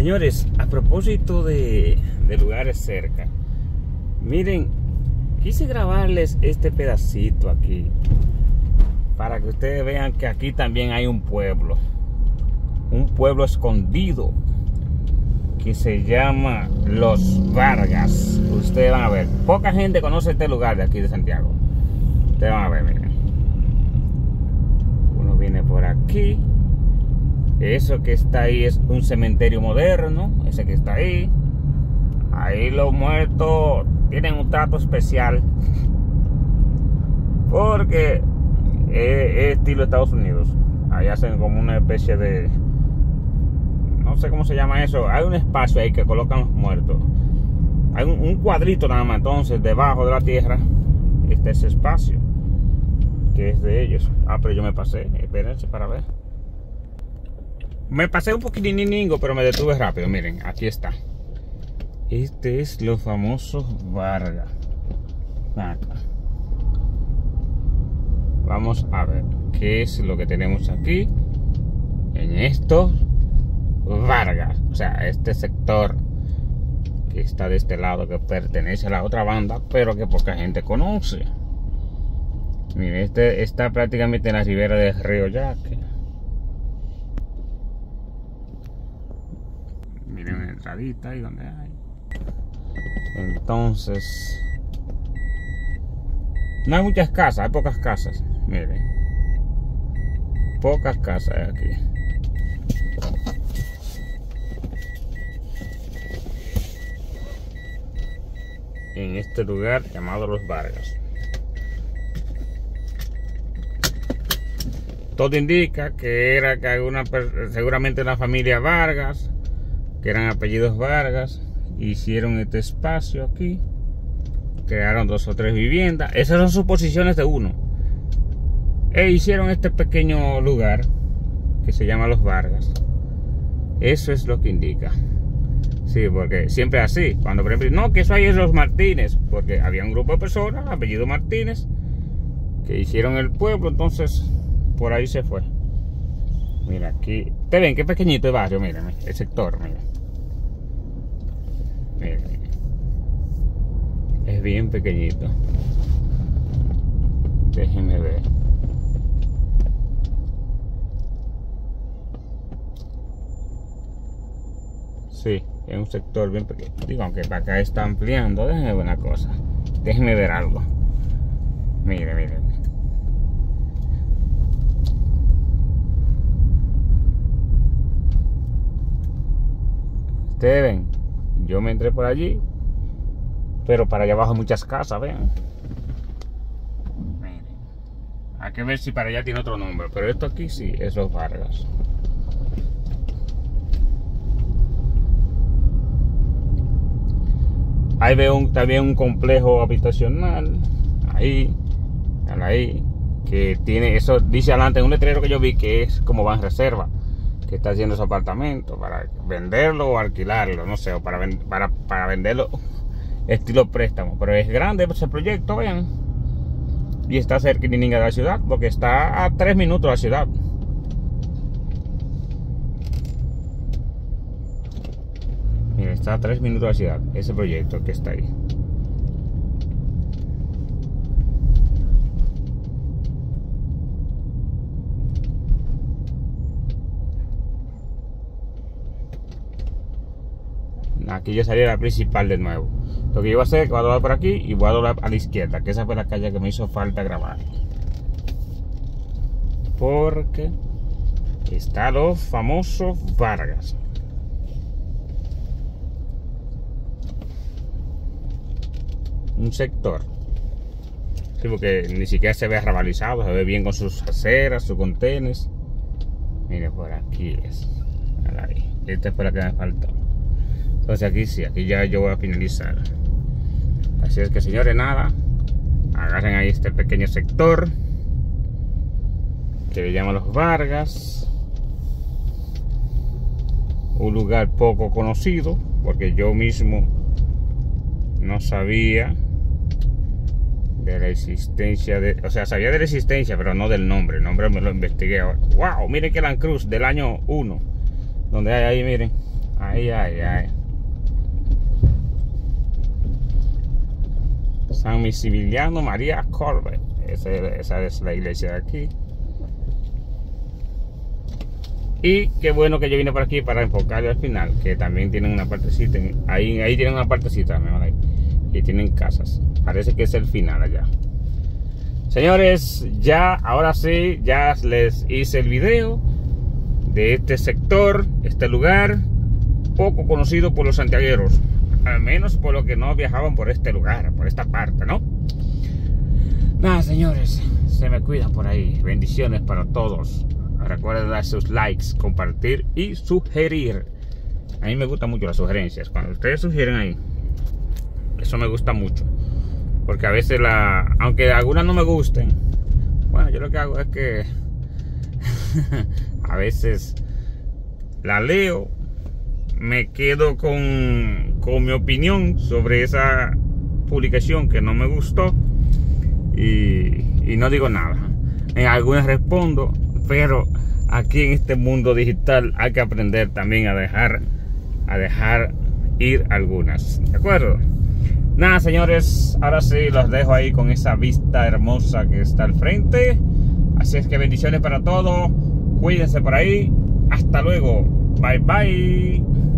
Señores, a propósito de lugares cerca, miren, quise grabarles este pedacito aquí para que ustedes vean que aquí también hay un pueblo escondido que se llama Los Vargas. Ustedes van a ver, poca gente conoce este lugar de aquí de Santiago. Ustedes van a ver, miren, uno viene por aquí. Eso que está ahí es un cementerio moderno. Ese que está ahí. Ahí los muertos tienen un trato especial, porque es estilo Estados Unidos. Ahí hacen como una especie de, no sé cómo se llama eso. Hay un espacio ahí que colocan los muertos. Hay un cuadrito nada más. Entonces debajo de la tierra está ese espacio que es de ellos. Ah, pero yo me pasé. Espérense para ver. Me pasé un poquitiningo, pero me detuve rápido. Miren, aquí está. Este es los famosos Vargas. Acá. Vamos a ver qué es lo que tenemos aquí en estos Vargas. O sea, este sector que está de este lado, que pertenece a la otra banda, pero que poca gente conoce. Miren, este está prácticamente en la ribera del río Yaque. Miren una entradita ahí donde hay. Entonces, no hay muchas casas, hay pocas casas. Miren, pocas casas hay aquí. En este lugar llamado Los Vargas. Todo indica que era seguramente una familia Vargas, que eran apellidos Vargas, hicieron este espacio aquí, crearon 2 o 3 viviendas. Esas son suposiciones de uno. E hicieron este pequeño lugar que se llama Los Vargas. Eso es lo que indica. Sí, porque siempre es así. Cuando por ejemplo, no, que eso ahí es Los Martínez, porque había un grupo de personas, apellido Martínez, que hicieron el pueblo, entonces por ahí se fue. Mira aquí, te ven qué pequeñito el barrio, miren, el sector, miren. Miren, es bien pequeñito. Déjenme ver. Sí, es un sector bien pequeño. Digo, aunque para acá está ampliando. Déjenme ver una cosa. Déjenme ver algo. Miren, miren. Ustedes ven, yo me entré por allí, pero para allá abajo hay muchas casas, vean. Miren, hay que ver si para allá tiene otro nombre, pero esto aquí sí es Los Vargas. Ahí veo también un complejo habitacional, ahí, que tiene, eso dice adelante en un letrero que yo vi que es como Banreserva, que está haciendo ese apartamento para venderlo o alquilarlo, no sé, o para venderlo estilo préstamo. Pero es grande ese proyecto, vean, y está cerca de la ciudad, porque está a 3 minutos de la ciudad. Mira, está a 3 minutos de la ciudad, ese proyecto que está ahí. Aquí yo salí a la principal de nuevo. Lo que yo voy a hacer es que voy a doblar por aquí y voy a doblar a la izquierda, que esa fue la calle que me hizo falta grabar, porque está los famosos Vargas. Un sector, sí, porque ni siquiera se ve arrabalizado, se ve bien con sus aceras, sus contenes. Mire, por aquí es. Ahí. Esta fue la que me faltó. Entonces aquí sí, aquí ya yo voy a finalizar. Así es que, señores, nada, agarren ahí este pequeño sector que le llaman Los Vargas. Un lugar poco conocido, porque yo mismo no sabía de la existencia de, o sea, sabía de la existencia, pero no del nombre. El nombre me lo investigué ahora. Wow, miren que Land Cruz del año 1, donde hay ahí, miren, Ay, ay, ay. San Maximiliano María Colbe. Esa es la iglesia de aquí. Y qué bueno que yo vine por aquí para enfocarle al final, que también tienen una partecita. Ahí tienen una partecita, ahí. Y tienen casas. Parece que es el final allá. Señores, ahora sí, ya les hice el video de este sector, este lugar poco conocido por los santiagueros, al menos por los que no viajaban por este lugar, por esta parte, ¿no? Nada, señores, se me cuidan por ahí. Bendiciones para todos. Recuerden dar sus likes, compartir y sugerir. A mí me gustan mucho las sugerencias. Cuando ustedes sugieren ahí, eso me gusta mucho. Porque a veces aunque algunas no me gusten, bueno, yo lo que hago es que a veces la leo, me quedo con mi opinión sobre esa publicación que no me gustó y no digo nada. En algunas respondo, pero aquí en este mundo digital hay que aprender también a dejar ir algunas, ¿de acuerdo? Nada, señores, ahora sí los dejo ahí con esa vista hermosa que está al frente. Así es que bendiciones para todos. Cuídense por ahí. Hasta luego. Bye, bye.